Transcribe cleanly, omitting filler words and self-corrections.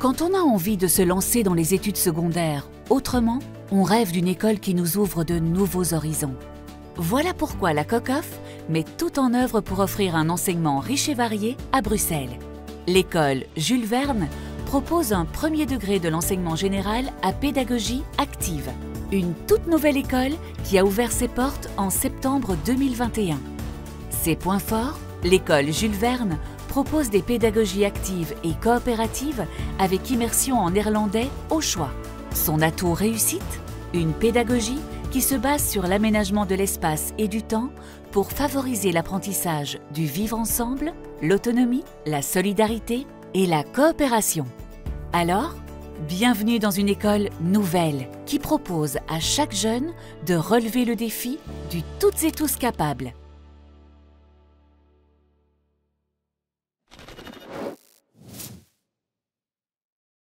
Quand on a envie de se lancer dans les études secondaires autrement, on rêve d'une école qui nous ouvre de nouveaux horizons. Voilà pourquoi la COCOF met tout en œuvre pour offrir un enseignement riche et varié à Bruxelles. L'école Jules Verne propose un premier degré de l'enseignement général à pédagogie active. Une toute nouvelle école qui a ouvert ses portes en septembre 2021. Ses points forts, l'école Jules Verne propose des pédagogies actives et coopératives avec immersion en néerlandais au choix. Son atout réussite, une pédagogie qui se base sur l'aménagement de l'espace et du temps pour favoriser l'apprentissage du vivre ensemble, l'autonomie, la solidarité et la coopération. Alors, bienvenue dans une école nouvelle qui propose à chaque jeune de relever le défi du toutes et tous capables.